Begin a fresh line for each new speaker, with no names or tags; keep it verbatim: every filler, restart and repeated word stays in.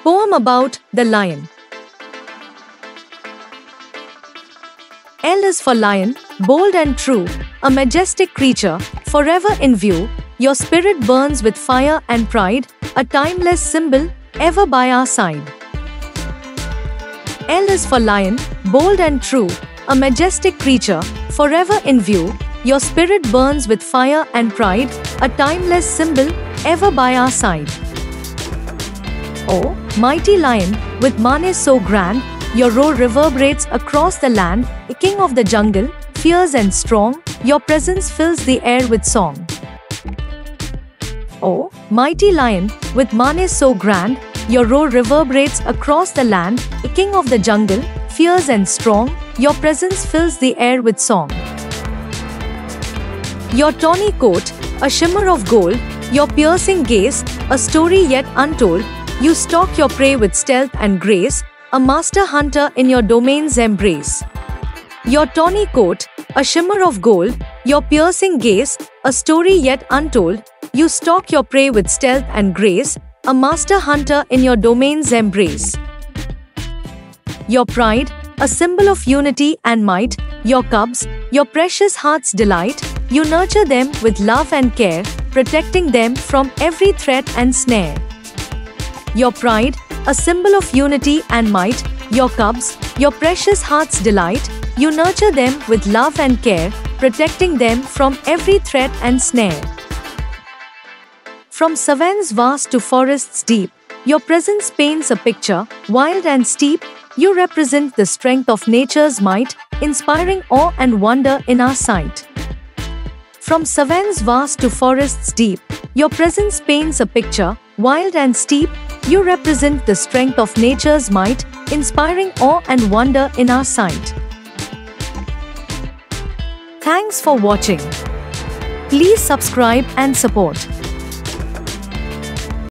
Poem about the lion. L is for lion, bold and true, a majestic creature, forever in view. Your spirit burns with fire and pride, a timeless symbol, ever by our side. L is for lion, bold and true, a majestic creature, forever in view. Your spirit burns with fire and pride, a timeless symbol, ever by our side. O, mighty lion, with manes so grand, your roar reverberates across the land, a king of the jungle, fierce and strong, your presence fills the air with song. O, mighty lion, with manes so grand, your roar reverberates across the land, a king of the jungle, fierce and strong, your presence fills the air with song. Your tawny coat, a shimmer of gold, your piercing gaze, a story yet untold, you stalk your prey with stealth and grace, a master hunter in your domain's embrace. Your tawny coat, a shimmer of gold, your piercing gaze, a story yet untold, you stalk your prey with stealth and grace, a master hunter in your domain's embrace. Your pride, a symbol of unity and might, your cubs, your precious heart's delight, you nurture them with love and care, protecting them from every threat and snare. Your pride, a symbol of unity and might, your cubs, your precious heart's delight, you nurture them with love and care, protecting them from every threat and snare. From savannas vast to forests deep, your presence paints a picture, wild and steep, you represent the strength of nature's might, inspiring awe and wonder in our sight. From savannas vast to forests deep, your presence paints a picture, wild and steep, you represent the strength of nature's might, inspiring awe and wonder in our sight. Thanks for watching. Please subscribe and support.